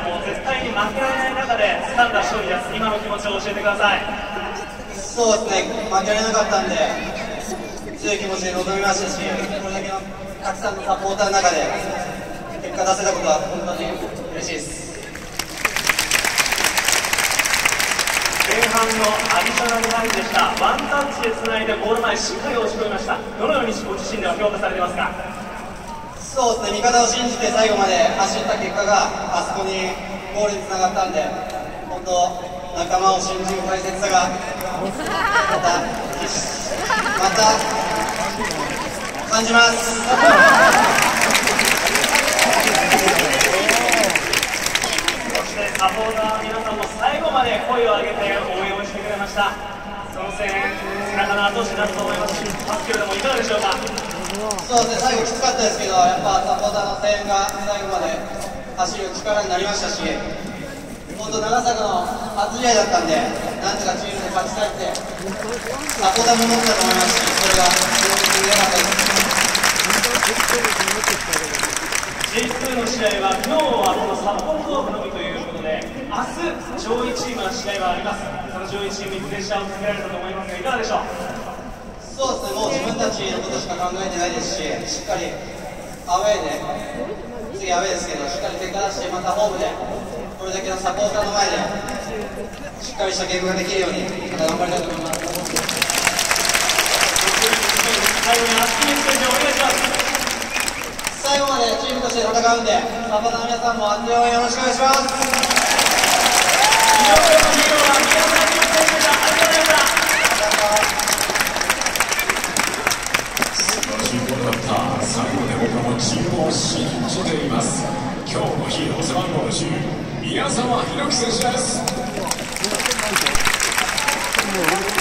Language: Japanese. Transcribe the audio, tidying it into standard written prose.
も、絶対に負けられない中で掴んだ勝利です。今の気持ちを教えてください。 そうですね、負けられなかったんで、強い気持ちで臨みましたし、これだけのたくさんのサポーターの中で結果出せたことは本当に嬉しいです。 前半のアディショナルタイムでした。ワンタッチでつないでゴール前しっかり押し込みました。どのようにご自身では評価されてますか？ そうですね、味方を信じて最後まで走った結果があそこにゴールにつながったんで、本当仲間を信じる大切さがまた感じます。 そしてサポーターの皆さんも最後まで声を上げて応援をしてくれました。その声援、背中の後押しになると思いますけれども、いかがでしょうか？ そうですね、最後きつかったですけど、やっぱサポーターの声援が最後まで走る力になりましたし、本当長坂の初試合だったんで、なんとかチームで勝ちたいってサポーターも思ったと思いますし、それがすごく良かったです。 J2 の試合は今日はこの札幌ドームのみということで、明日上位チームの試合はあります。その上位チームにプレッシャーをかけられたと思いますが、いかがでしょう？ そうですね、もう自分たちのことしか考えてないですし、しっかりアウェーで、次アウェーですけど、しっかり結果出して、またホームで、これだけのサポーターの前で、しっかりしたゲームができるように、また頑張りたいと思います。 最後に熱いメッセージをお願いします。 最後までチームとして戦うんで、サポーターの皆さんも安全応援よろしくお願いします。 以上のヒーローは宮村選手でした。ありがとうございました。 最後で僕もチームを信じています。今日のヒーロー背番号10、宮澤ひろき選手です。